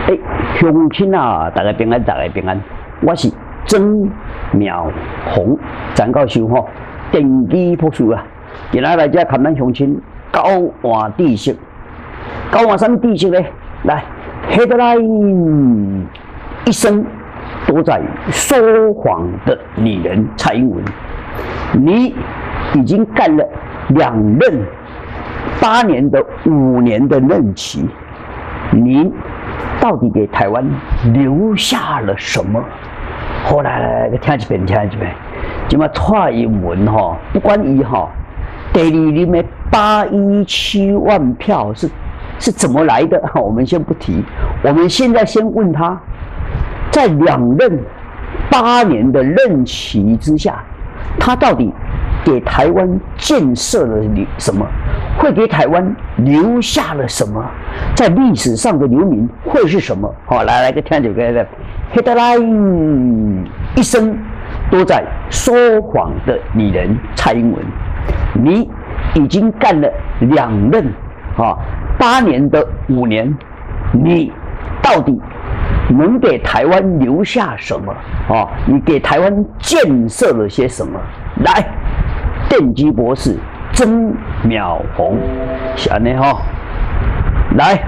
乡亲啊，大家平安，大家平安。我是曾苗红，张教授吼，电机博士啊。今仔来这看咱乡亲高换知识，高换什么知识呢？来 ，headline， 一生都在说谎的女人蔡英文，你已经干了2任8年的5年的任期，你到底给台湾留下了什么？后来听一遍，听一遍。今嘛蔡英文哈，不管伊哈，第2任的817万票是怎么来的？我们先不提，我们现在先问他，在2任8年的任期之下，他到底给台湾建设了什么？会给台湾留下了什么？在历史上的留名会是什么？好，来个听这个 headline， 一生都在说谎的女人蔡英文，你已经干了2任8年的5年，你到底能给台湾留下什么？你给台湾建设了些什么？来，电机博士曾苗红是安尼哈，来，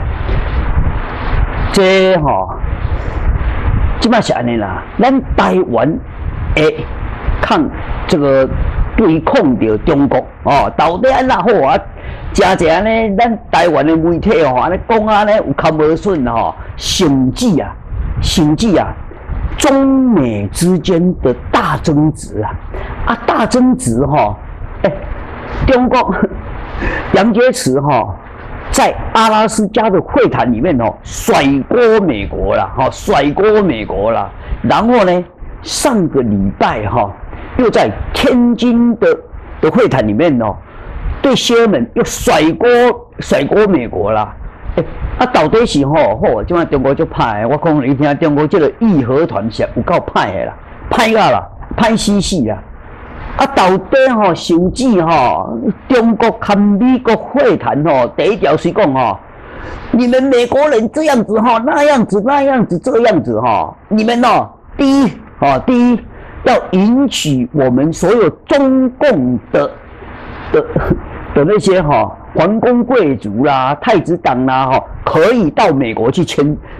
这即摆是安尼啦，咱台湾会抗这个对抗着中国到底安那好啊？真正呢，咱台湾的媒体安尼讲啊呢，有较无顺甚至啊，中美之间的大争执大争执中国杨洁篪在阿拉斯加的会谈里面甩锅美国啦，甩锅美国啦。然后呢，上个礼拜又在天津的会谈里面对谢尔门又甩锅美国啦。到底是即摆中国就歹，我讲你听，中国这个义和团是有够歹的啦，歹甲啦，歹死啦。到底甚至中国跟美国会谈第一条是讲你们美国人这样子那样子这样子你们第一要允许我们所有中共的那些皇宫贵族啦、太子党啦可以到美国去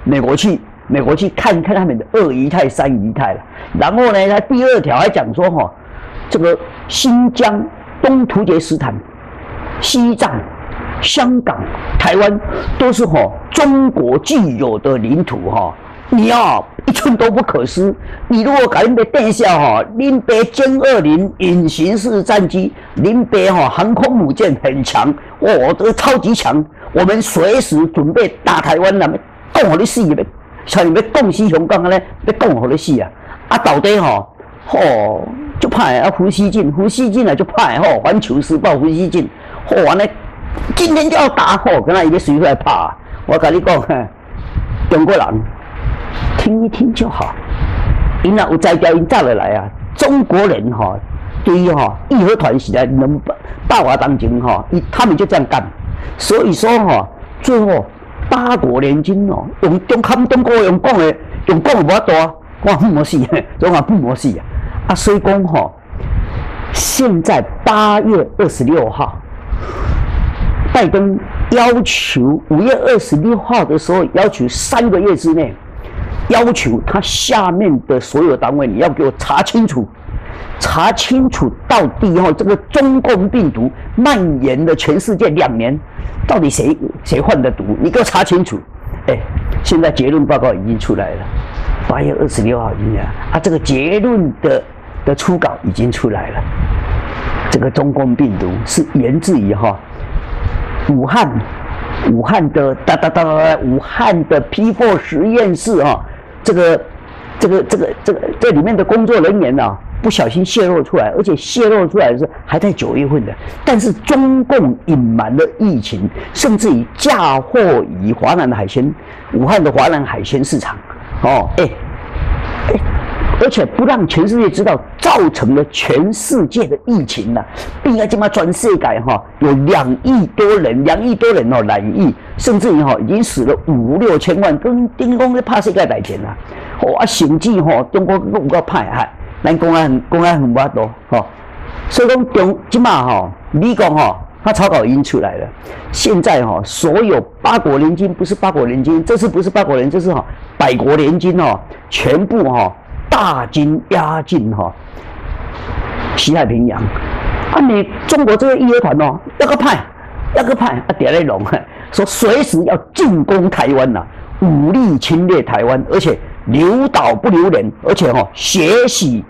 看看他们的2姨太、3姨太了。然后呢，他第2条还讲说这个新疆、东突厥斯坦、西藏、香港、台湾都是中国具有的领土你一寸都不可失。你如果改恁的殿下恁爸歼20隐形式战机，恁爸航空母舰很强，这个超级强，我们随时准备打台湾啦，讲互你死的，像你们讲死香港咧，要讲互你死到底就歹胡锡进就歹环球时报胡锡进完了，今天就要打跟他伊要随出来拍。我跟你讲中国人听一听就好，因若有才调，因早就来啊。中国人对于义和团时代200多当前他们就这样干，所以说最后8国联军用中国用讲无法度啊，我不没死，中国不没死所以讲现在8月26号，拜登要求5月26号的时候，要求3个月之内，要求他下面的所有单位，你要给我查清楚到底这个中共病毒蔓延了全世界2年，到底谁患的毒？你给我查清楚。现在结论报告已经出来了，8月26号已经这个结论的初稿已经出来了。这个中共病毒是源自于武汉的武汉的 P4 实验室这里面的工作人员不小心泄露出来，而且泄露出来的是还在9月份的。但是中共隐瞒了疫情，甚至于嫁祸于华南海鲜，武汉的华南海鲜市场而且不让全世界知道，造成了全世界的疫情呐。并且今嘛全世界有2亿多人，2亿多人染疫，甚至于已经死了5、6千万，跟顶讲咧拍世界大战啦。甚至中国有够歹害，咱讲啊很巴多所以讲今嘛美国它草稿已经出来了。现在所有8国联军不是8国联军，这次不是8国联军，这是100国联军全部大军压进西太平洋。你中国这个义和团要个派点来弄，说随时要进攻台湾呐，武力侵略台湾，而且留岛不留人，而且血洗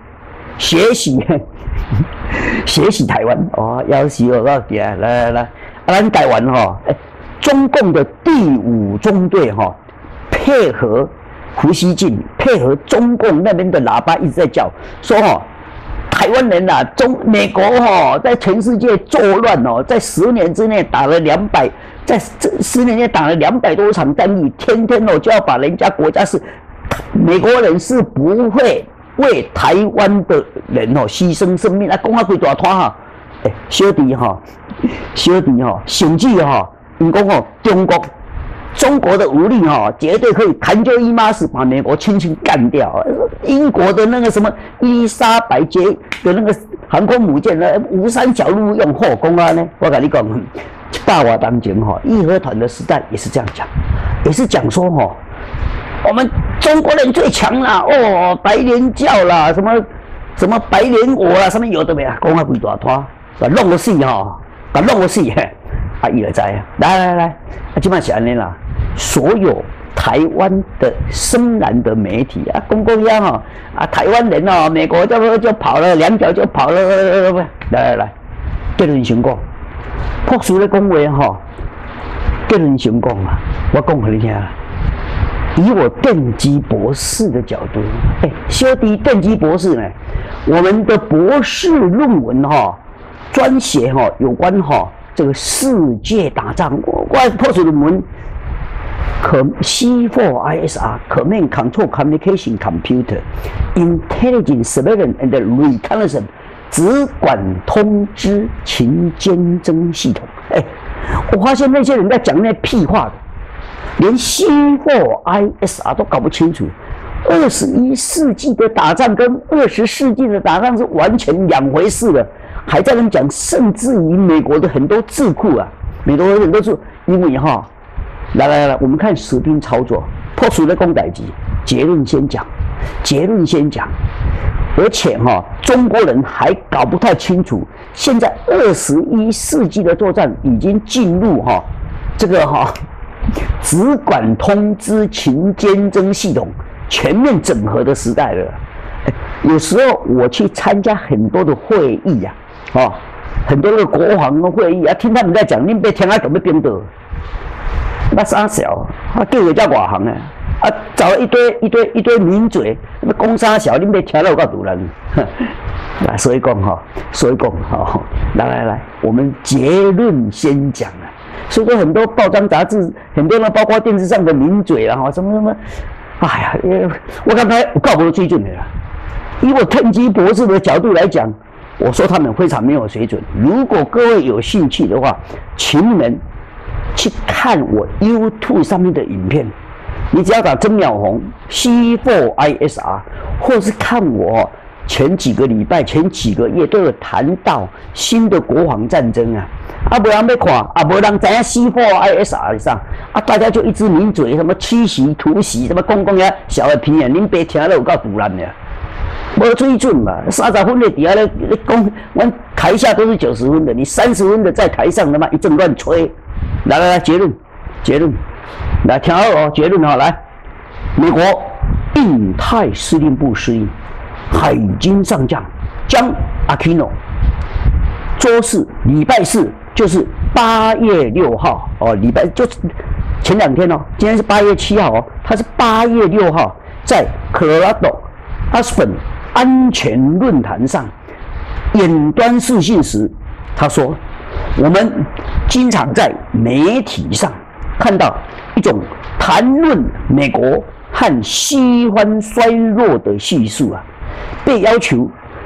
台湾要死我告诉来，咱台湾中共的第5中队配合胡锡进，配合中共那边的喇叭一直在叫说台湾人美国在全世界作乱在10年之内打了在这10年内打了200多场战役，天天就要把人家国家美国人是不会为台湾的人牺牲生命讲啊几大摊小弟甚至你讲中国的武力绝对可以弹就一码事把美国轻轻干掉。英国的那个什么伊丽莎白节的那个航空母舰吴三小路用后宫呢，我跟你讲，100多年前义和团的时代也是这样讲，也是讲说我们中国人最强啦，白莲教啦，什么白莲藕啦，什么有的没啊，讲啊几大摊，把弄个死把弄个死伊就知啊，来，现在是安尼啦，所有台湾的深蓝的媒体公呀台湾人美国就跑了2脚就跑了，来，结论先讲，朴树咧讲话结论先讲我讲给你听以我电机博士的角度，小弟电机博士呢，我们的博士论文专写有关这个世界打仗，我破除论文C4ISR Command Control Communication Computer Intelligence Surveillance and Reconnaissance 只管通知情监侦系统。我发现那些人在讲那屁话的，连 C4ISR 都搞不清楚。21世纪的打仗跟20世纪的打仗是完全2回事了。还在那讲，甚至于美国的很多智库美国很多智库，因为来，我们看实兵操作，破除了公代机，结论先讲，而且中国人还搞不太清楚，现在21世纪的作战已经进入这个只管通知情监侦系统全面整合的时代了。有时候我去参加很多的会议很多的国防的会议听他们在讲，你别听怎么编的，那傻小，叫个叫外行找了一堆名嘴，那讲啥小，你别听了有够堵人。所以讲来，我们结论先讲所以说很多报章杂志，很多包括电视上的名嘴什么，我刚才有够无水准的啦。以我电机博士的角度来讲，我说他们非常没有水准。如果各位有兴趣的话，请你们去看我 YouTube 上面的影片，你只要打曾淼红 C4ISR， 或是看我前几个礼拜、前几个月都有谈到新的国防战争没人要看没人知影 C4ISR 上大家就一直抿嘴，什么七席、突袭，什么讲呀小的片恁别听了有够突然的。没水准嘛，30分的底下咧讲，我台下都是90分的，你30分的在台上他妈一阵乱吹。来，结论，来听好结论来，美国印太司令部司令海军上将江阿基诺，周四礼拜4就是8月6号礼拜就前2天今天是8月7号他是8月6号在科罗拉多Aspen安全论坛上远端视讯时，他说：“我们经常在媒体上看到一种谈论美国和西方衰弱的叙述被要求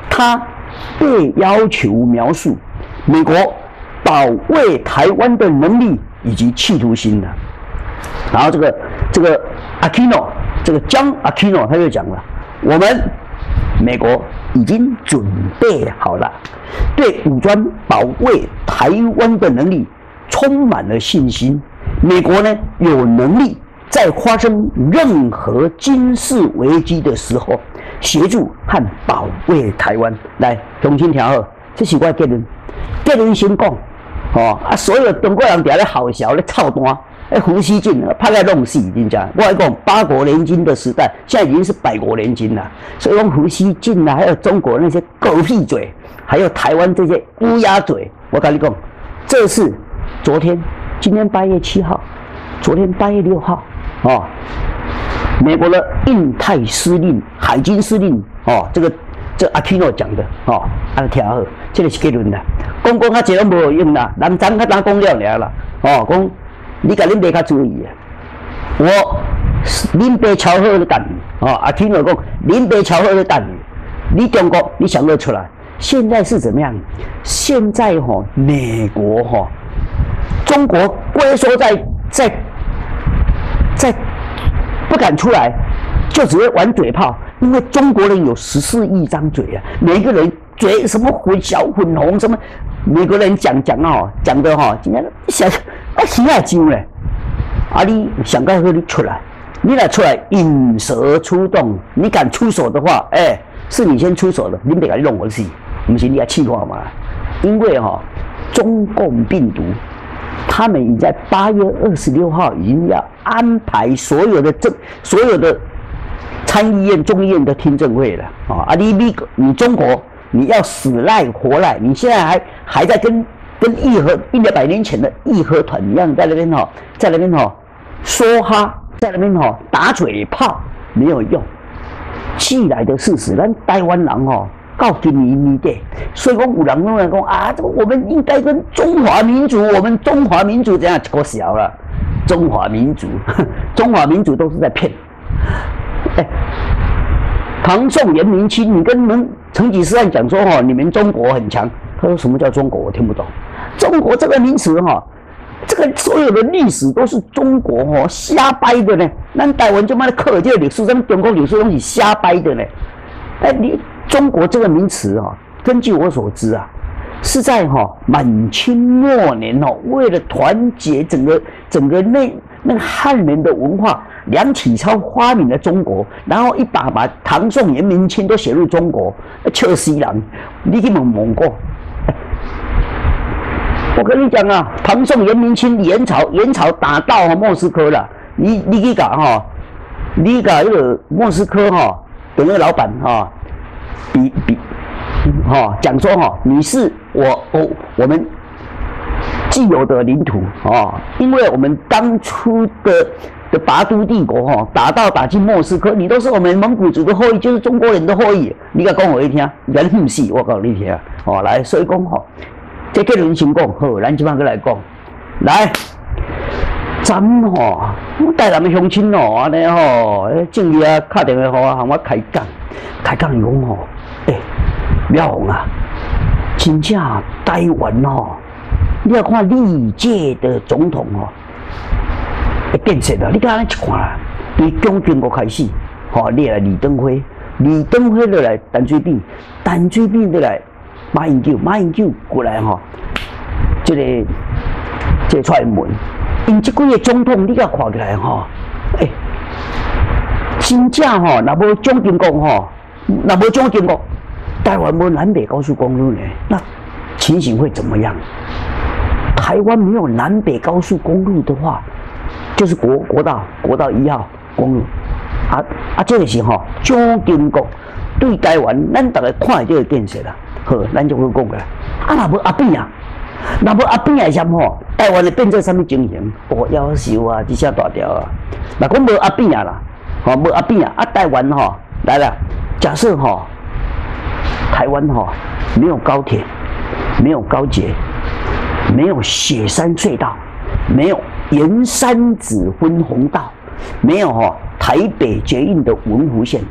描述美国保卫台湾的能力以及企图心的。然后这个 Aquino， 这个John Aquino 他就讲了，我们美国已经准备好了，对武装保卫台湾的能力充满了信心。美国呢有能力在发生任何军事危机的时候，协助和保卫台湾。来，重新听好，这是我的结论。结论先讲，所有中国人伫咧好笑咧操蛋。胡锡进拍个弄死，真正。我讲8国联军的时代，现在已经是100国联军了。所以讲胡锡进啊，还有中国那些狗屁嘴，还有台湾这些乌鸦嘴，我跟你讲，这是今天8月7号，昨天8月6号，美国的印太司令、海军司令，这Aquino 讲的，听好，这个是结论啦。讲啊，这拢无有用啦，人咱较单讲了尔啦，讲。你甲恁爸较注意啊！恁爸超好咧等你，Aquino讲恁爸超好咧等你。你中国你想得出来？现在是怎么样？现在美国中国龟缩在不敢出来，就只会玩嘴炮，因为中国人有14亿张嘴啊，每个人嘴什么小粉红什么，美国人讲的今天想。死啊揪嘞！你想到你出来，你来出来引蛇出洞，你敢出手的话，是你先出手的，你别给你弄我死，不是你要气话嘛？因为中共病毒，他们已经在8月26号已经要安排所有的参议院、众议院的听证会了你中国你要死赖活赖，你现在还在跟100年前的义和团一样，在那边说哈，在那边打嘴炮没有用。既来的事实，咱台湾人到今年底，所以讲有人拢来讲这个我们应该跟中华民族，我们中华民族这样可小了。中华民族都是在骗。唐宋元明清，你跟成吉思汗讲说你们中国很强，他说什么叫中国？我听不懂。中国这个名词这个所有的历史都是中国瞎掰的呢。咱台湾就妈的课这个历史，咱中国历史东西瞎掰的呢。你中国这个名词根据我所知是在满清末年为了团结整个那个汉人的文化，梁启超发明了中国，然后把唐宋元明清都写入中国，笑死人！你去问过？我跟你讲唐宋元明清元朝打到莫斯科了，你去讲你讲那个莫斯科的那个老板讲说你是我们既有的领土因为我们当初的拔都帝国打进莫斯科，你都是我们蒙古族的后裔，就是中国人的后裔。你甲讲我一听，人不是我告诉你听来，所以讲这个人先讲好，咱即摆过来讲，来，咱台南的乡亲安尼正义打电话给我，向我开讲伊讲廖鸿真正台湾你要看历届的总统的建设你看一看啦，从蒋经国开始你来李登辉就来陈水扁就来马英九过来这个蔡英文，因这几个总统你甲看起来真正若无蒋经国，台湾没南北高速公路呢，那情形会怎么样？台湾没有南北高速公路的话，就是国道1号公路这个是蒋经国对台湾，咱大家看的这个建设啦。好，咱就会讲个若无阿扁若无阿扁是台湾会变做什么情形？夭寿这些大条若讲无阿扁啦，无阿扁台湾来了，假设台湾没有高铁，没有高捷，没有雪山隧道，没有沿山子分红道，没有台北捷运的文湖线，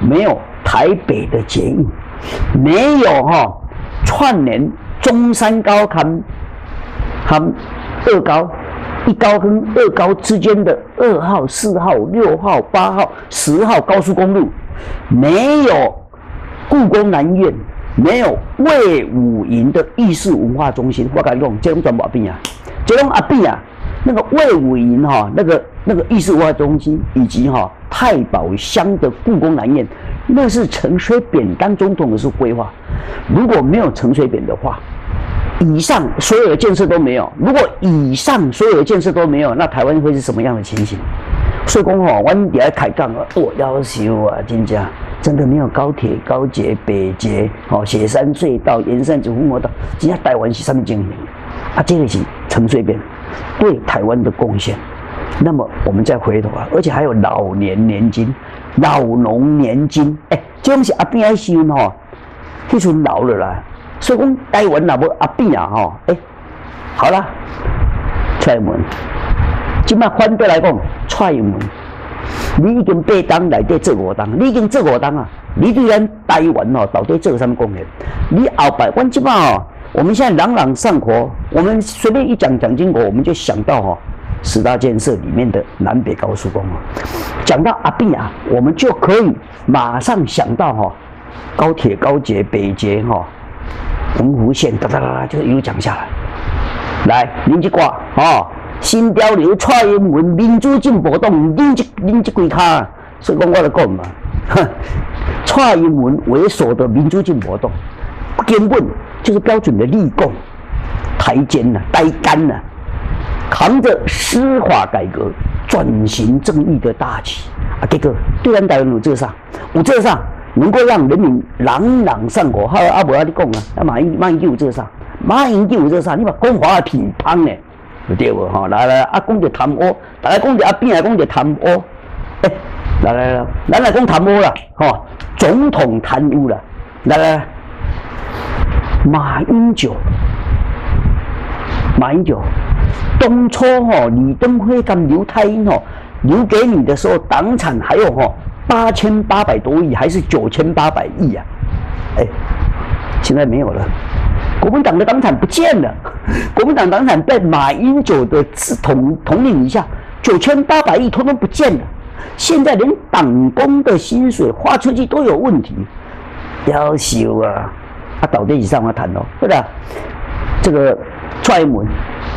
没有台北的捷运，没有串联中山高和二高。1高跟2高之间的2号、4号、6号、8号、10号高速公路，没有故宫南院，没有魏武营的艺术文化中心。我跟你讲，这种全部阿扁啊，这种阿扁啊，那个魏武营那个艺术文化中心，以及太保乡的故宫南院，那是陈水扁当总统的时候规划。如果没有陈水扁的话，以上所有的建设都没有。如果以上所有的建设都没有，那台湾会是什么样的情形？所以讲我们在开讲啊，要求啊，真的没有高铁、高捷、北捷、雪山隧道、沿山主复道，真正台湾是什么情形？啊，这个是陈水扁对台湾的贡献。那么我们再回头啊，而且还有老年年金、老农年金，这种是阿扁时阵迄阵老了啦。所以讲台湾若无阿扁啊好啦，蔡英文，即摆反对来讲，蔡英文，你已经8党内底做5党，你已经做5党啊，你对咱台湾到底做什么贡献？你后摆，阮即摆我们现在朗朗上口，我们随便一讲蒋经国，我们就想到10大建设里面的南北高速公路。讲到阿扁啊，我们就可以马上想到高铁、高捷、北捷澎湖线哒哒哒就一路讲下来。来，恁这挂新潮流蔡英文民主进步党，恁这几卡，所以讲我就讲嘛，蔡英文为首的民主进步党，根本就是标准的立功、台奸台干扛着司法改革、转型正义的大旗结果对咱台湾有做啥？有做啥？能够让人民朗朗上口，还有无你讲马英九有做啥？马英九有做啥？你把讲话乒乓呢，对无来，讲着贪污，大家讲着阿扁，讲着贪污，来，咱来讲贪污啦，总统贪污啦，来，马英九，当初李登辉跟刘太英留给你的时候，党产还有8800多亿，还是9800亿啊？现在没有了，国民党的党产不见了，国民党党产在马英九的统领以下，9800亿统统不见了。现在连党工的薪水花出去都有问题，要修啊！到底是上么谈对吧？这个蔡英文，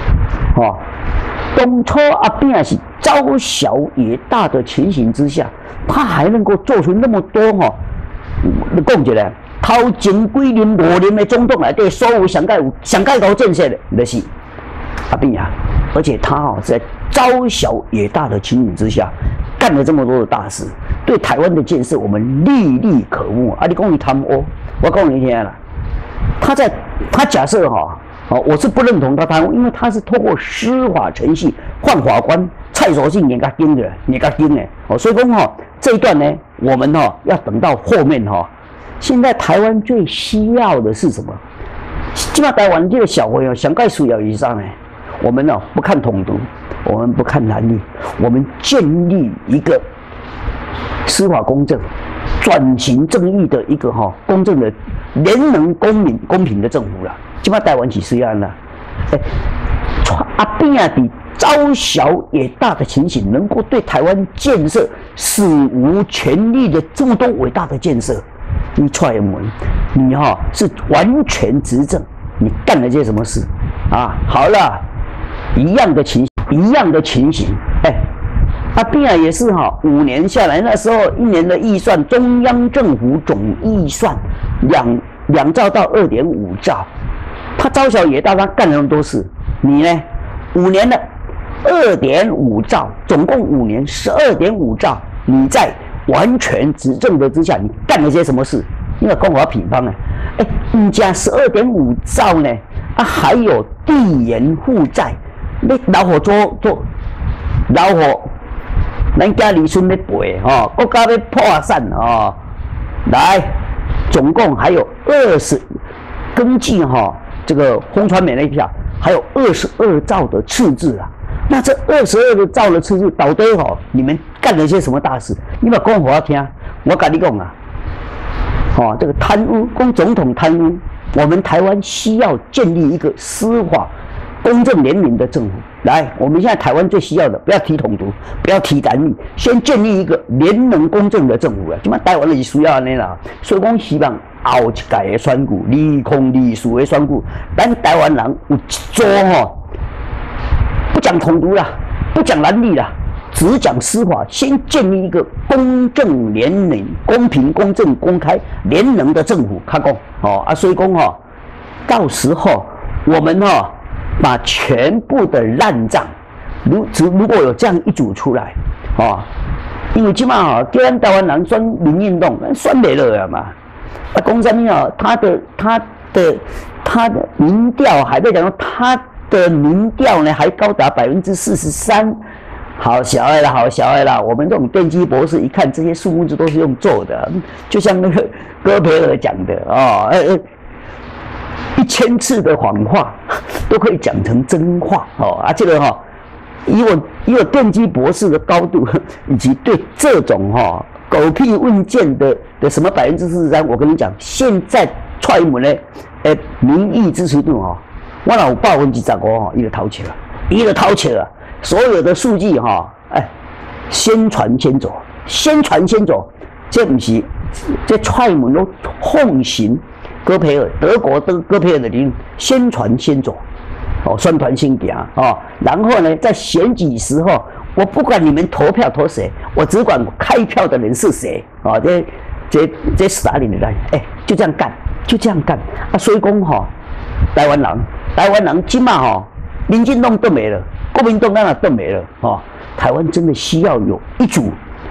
当初阿扁是朝小野大的情形之下，他还能够做出那么多你讲一下，头前几年5年的总统内底，所有上盖高建设的，就是阿扁啊！而且他在朝小野大的情形之下，干了这么多的大事，对台湾的建设我们历历可目啊！你讲你贪污，我告诉你听啦，他假设我是不认同他贪污，因为他是透过司法程序换法官，蔡守信也甲盯的，所以讲这一段呢，我们要等到后面现在台湾最需要的是什么？现在台湾这个小朋友上盖需要以上呢，我们不看统独，我们不看蓝绿，我们建立一个司法公正、转型正义的一个公正的、人能公平的政府啦。现在台湾是需要啦，阿扁啊，比朝小野大的情形，能够对台湾建设史无前例的这么多伟大的建设，你蔡英文，你是完全执政，你干了些什么事啊？好了，一样的情形，阿扁啊也是5年下来，那时候1年的预算，中央政府总预算2兆到2.5兆。他朝小野大，他干了那么多事，你呢？5年了，2.5兆，总共5年12.5兆，你在完全执政的之下，你干了些什么事？因为跟我乒乓你加12.5兆呢，还有地缘负债，你老虎老虎，咱家里孙要赔国家要破产来，总共还有根据这个风传媒那一票，还有22兆的赤字啊。那这22兆的赤字，到底你们干了些什么大事？你把讲给我听， 我跟你讲啊，这个贪污，公总统贪污，我们台湾需要建立一个司法公正廉明的政府。来，我们现在台湾最需要的，不要提统独，不要提蓝绿，先建立一个廉能公正的政府啊！今麦台湾是需要安尼啦，所以讲希望后一届的选举，2024的选举，咱台湾人有一组不讲统独啦，不讲蓝绿啦。只讲司法，先建立一个公正廉明、公平、公正、公开、廉能的政府。他讲所以讲到时候我们把全部的烂账，如果有这样一组出来因为今嘛叫咱台湾人选民运动，选没了呀嘛。讲什么他的民调还在讲说他的民调呢，还高达43%。好小的啦，好小的啦！我们这种电机博士一看这些数字都是用做的，就像那个戈培尔讲的1000次的谎话都可以讲成真话这个以我电机博士的高度，以及对这种狗屁问件的什么43%，我跟你讲，现在蔡英文的民意支持度我若有15%，伊就偷笑了，伊就偷笑了。所有的数据先传先走，先传先走，这不是这蔡英文都奉行戈培尔，德国的戈培尔的理论，先传先走，宣传先行然后呢，在选举时候，我不管你们投票投谁，我只管开票的人是谁这斯大林的就这样干，就这样干所以讲台湾人今嘛民进党都没了。国民党当然都没了台湾真的需要有一组，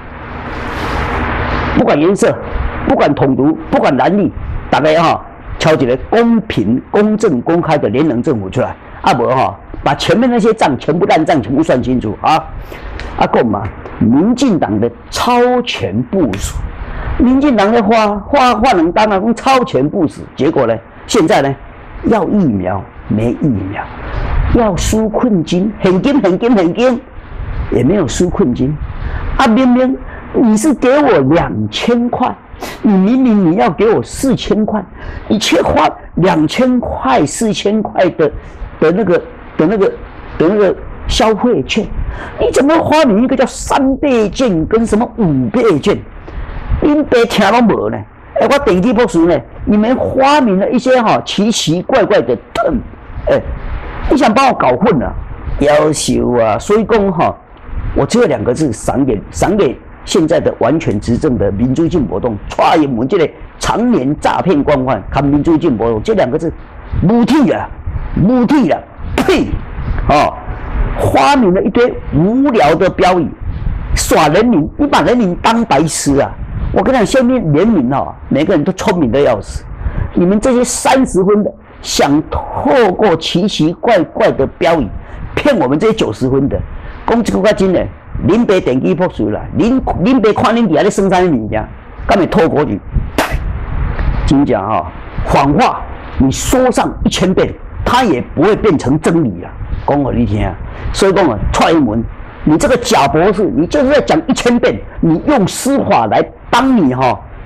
不管颜色，不管统独，不管蓝绿，大家敲一个公平、公正、公开的廉能政府出来，不把前面那些账全部烂账全部算清楚讲嘛，民进党的超前部署，民进党在画能当讲超前部署，结果呢，现在呢要疫苗没疫苗。要纾困金，现金，也没有纾困金。明明你是给我2000块，你明明你要给我4000块，你却花2000块、4000块的那个消费券，你怎么发明一个叫3倍券跟什么5倍券？恁爸听都无呢？我电机博士呢，你们发明了一些奇奇怪怪的 term， 你想把我搞混了，夭寿啊！所以讲我只有2个字，赏给现在的完全执政的民主进步党，蔡英文这个常年诈骗惯犯，看民主进步党这2个字，无体啦，呸！发明了一堆无聊的标语，耍人民，你把人民当白痴啊！我跟你讲，现在人民每个人都聪明的要死，你们这些30分的。想透过奇奇怪怪的标语骗我们这些90分的，讲这个真的，恁爸电机博士啦，恁爸看恁底下咧生产的物件，敢会透过去？真讲谎话你说上1000遍，它也不会变成真理啦。讲给你听所以讲蔡英文，你这个假博士，你就是在讲1000遍，你用司法来帮你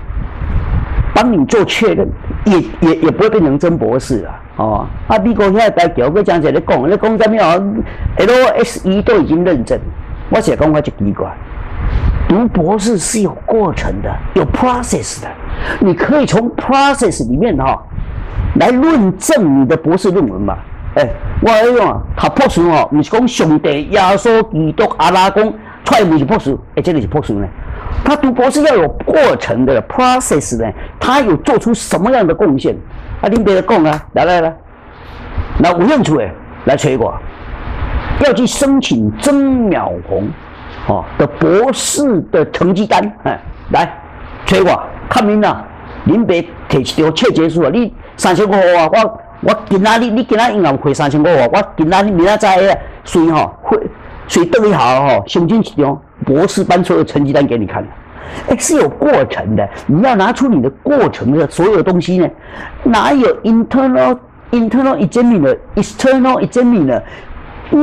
做确认，也不会变成真博士啦美国现在大桥，我讲起来讲什么LSE 都已经认证，我写讲我就奇怪，读博士是有过程的，有 process 的，你可以从 process 里面来论证你的博士论文嘛。我读博士不是讲上帝、耶稣、基督、阿拉公，蔡英文是博士，这个是博士呢。他读博士要有过程的 process 呢，他有做出什么样的贡献？恁别讲来，那吴彦祖来催我，要去申请曾淼红的博士的成绩单，来催我，看明啦，恁别提一条切结书你3500啊，我今仔你今仔银行汇3500啊，我今仔明仔载随等一下先进一张博士班所有成绩单给你看。是有过程的，你要拿出你的过程的所有东西呢，哪有 internal examiner、external examiner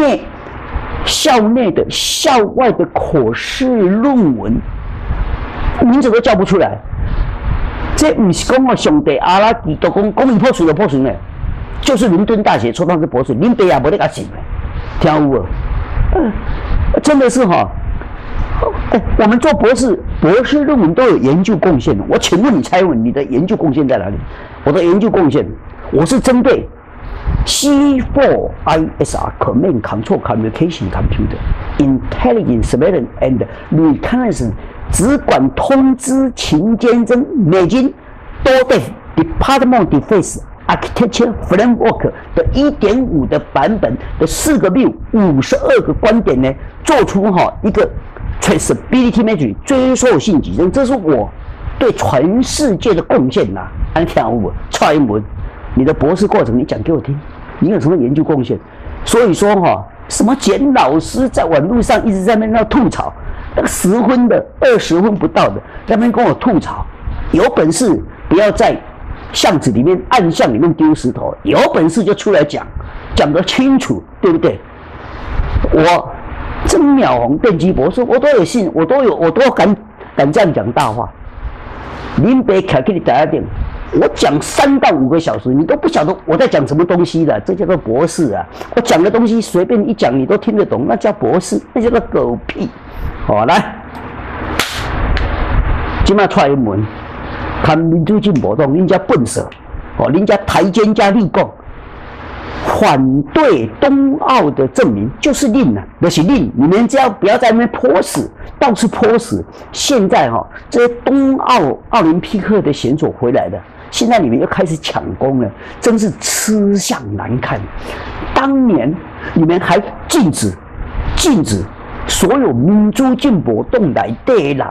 校内的、校外的口试论文， 名字都叫不出来。这不是讲哦，上帝阿拉基督讲伊破除就破除呢，就是伦敦大学抽到是博士，恁爸也无得甲信，听有无？真的是哈。我们做博士论文都有研究贡献。我请问你蔡英文，你的研究贡献在哪里？我的研究贡献，我是针对 C4ISR Command Control Communication Computer Intelligence Surveillance and Reconnaissance 只管通知勤监侦美军多对 Department of Defense Architecture Framework 的 1.5 的版本的4个 view 52个观点呢，做出一个 traceability metric 追溯性矩阵，这是我对全世界的贡献呐！安听我蔡英文，你的博士过程你讲给我听，你有什么研究贡献？所以说什么简老师在网络上一直在那边吐槽，那个10分的、20分不到的，在那边跟我吐槽，有本事不要在巷子里面、暗巷里面丢石头，有本事就出来讲，讲得清楚，对不对？我曾淼红电机博士，我都有信，我都敢这样讲大话。林北凯给你打一点，我讲3到5个小时，你都不晓得我在讲什么东西的，这叫做博士啊！我讲的东西随便一讲，你都听得懂，那叫博士，那叫做狗屁。好，来，今麦蔡英文，看民主进步党，人家笨死，人家台奸加立功。反对冬奥的证明就是令就是令，你们只要不要在那边泼屎，到处泼屎。现在这些冬奥林匹克的选手回来了，现在你们又开始抢功了，真是吃相难看。当年你们还禁止所有民主进步党内的人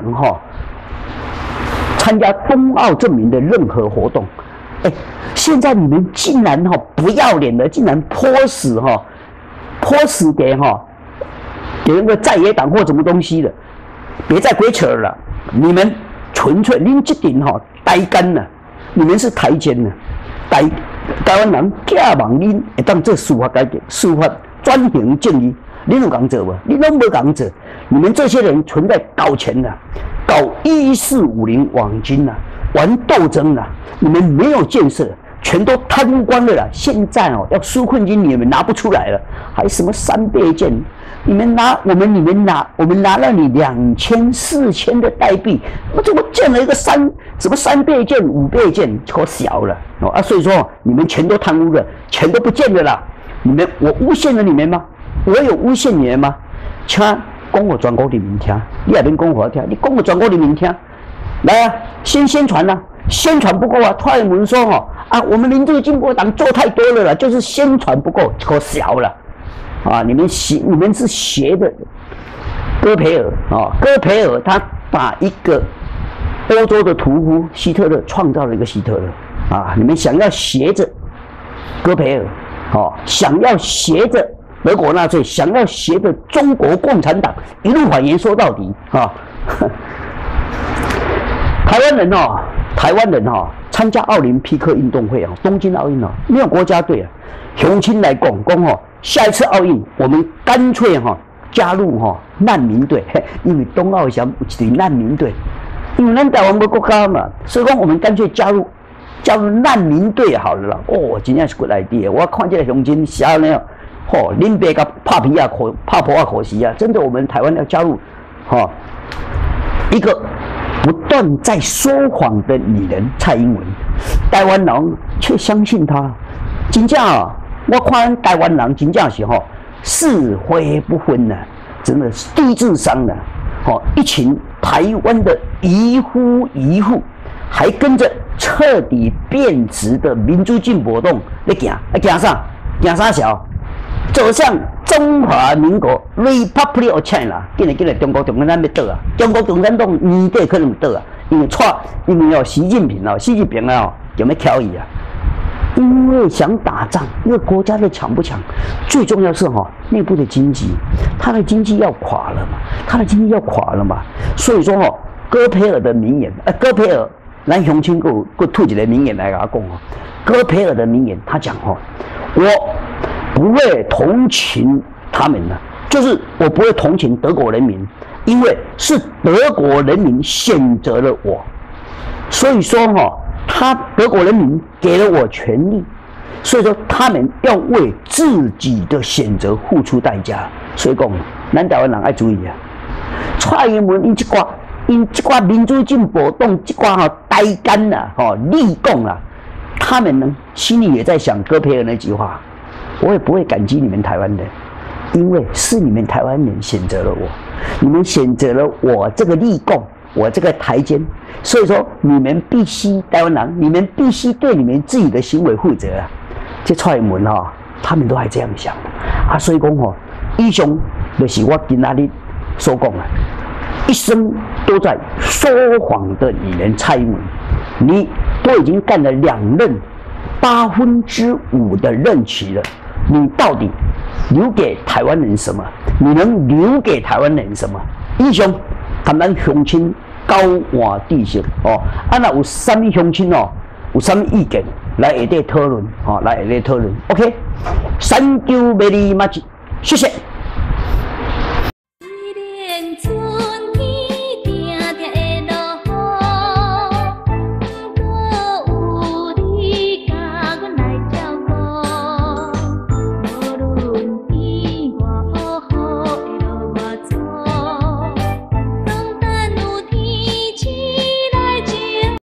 参加冬奥证明的任何活动。现在你们竟然不要脸的，竟然泼死给那个在野党或什么东西的，别再鬼扯了。你们纯粹恁这顶台奸了，你们是台奸了。台湾人假望恁会当做司法改革、司法转型正义，恁有讲做无？恁拢无讲做。你们这些人存在搞钱的，搞1450网军啊，玩斗争啊，你们没有建设，全都贪光了啦！现在要纾困金，你们拿不出来了，还什么3倍券？我们拿了你2000、4000的代币，我怎么建了一个什么3倍券、5倍券，可小了所以说你们全都贪污了，钱都不见了啦！我诬陷了你们吗？我有诬陷你们吗？请讲我全国人民听，你也免讲我听，你讲我全国人民听。来啊，先宣传啊，宣传不够啊！蔡英文说我们民主进步党做太多了啦，就是宣传不够，可小了你们是学的戈培尔戈培尔他把一个欧洲的屠夫希特勒创造了一个希特勒你们想要学着戈培尔想要学着德国纳粹，想要学着中国共产党，一路谎言说到底台湾人参加奥林匹克运动会东京奥运没有国家队雄心来讲下一次奥运我们干脆加入难民队，因为冬奥想有一队难民队，因为咱台湾没国家嘛，所以说我们干脆加入难民队好了啦。真正是good idea，我看这个雄心写了恁爸甲拍皮啊拍婆啊可惜啊，真的我们台湾要加入一个不断在说谎的女人蔡英文，台湾人却相信她，真正我看台湾人真正是是非不分呐，真的是低智商的一群台湾的遗夫遗妇，还跟着彻底变质的民主进步党在行啥？行啥小？走向中华民国 Republic of China， 今日中国共产党要倒中国共产党年底可能倒因为习近平有没有挑伊因为想打仗，那个国家的强不强，最重要是内部的经济，他的经济要垮了嘛，所以说戈培尔的名言，戈培尔，咱乡亲给吐一个名言来给他讲戈培尔的名言，他讲我不会同情他们就是我不会同情德国人民， 因为是德国人民选择了我，所以说德国人民给了我权利，所以说他们要为自己的选择付出代价。所以讲，咱台湾人要注意啊，蔡英文因这挂民主进步党这挂呆干啦，立功啦，他们呢心里也在想戈培尔那句话，我也不会感激你们台湾人，因为是你们台湾人选择了我，你们选择了我这个立功，我这个台阶，所以说你们必须台湾人，你们必须对你们自己的行为负责啊。这蔡英文他们都还这样想啊，所以讲以上就是我今仔日所讲的，一生都在说谎的女人蔡英文，你都已经干了2任5%的任期了，你到底留给台湾人什么？你能留给台湾人什么？以上谈咱乡亲交换知识若有啥物乡亲有啥物意见来下底讨论来下底讨论 ，OK？ Thank you very much， 谢谢。